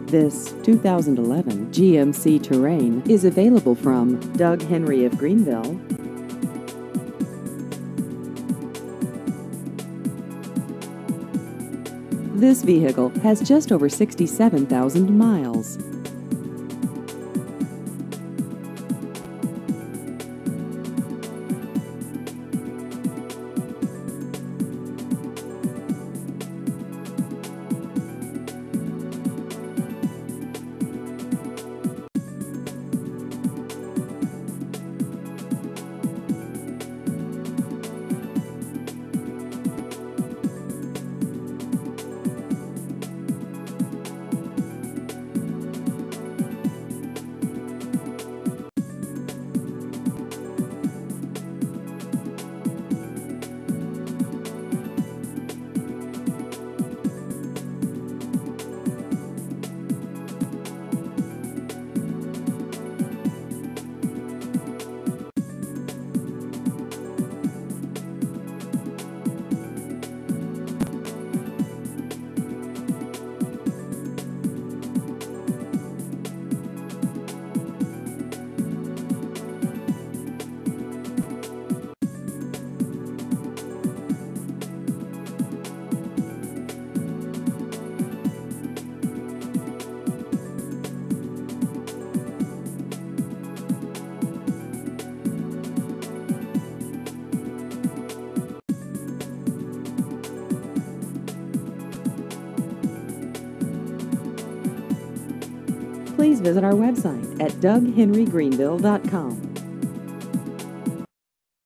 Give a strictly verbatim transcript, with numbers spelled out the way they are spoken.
This two thousand eleven G M C Terrain is available from Doug Henry of Greenville. This vehicle has just over sixty-seven thousand miles. Please visit our website at doug henry greenville dot com.